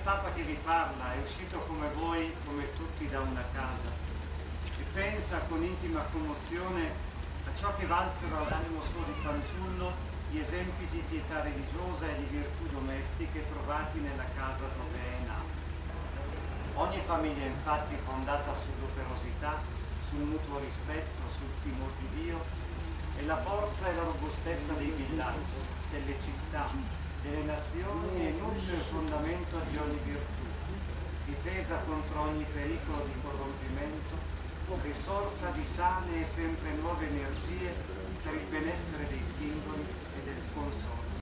Papa che vi parla è uscito come voi, come tutti, da una casa e pensa con intima commozione a ciò che valsero all'animo suo di fanciullo gli esempi di pietà religiosa e di virtù domestiche trovati nella casa dove è nato. Ogni famiglia infatti fondata sull'operosità, sul mutuo rispetto, sul timore di Dio, è la forza e la robustezza dei villaggi, delle città, delle nazioni e nucleo e fondamento di ogni virtù, difesa contro ogni pericolo di corrompimento, risorsa di sane e sempre nuove energie per il benessere dei singoli e del consorzio.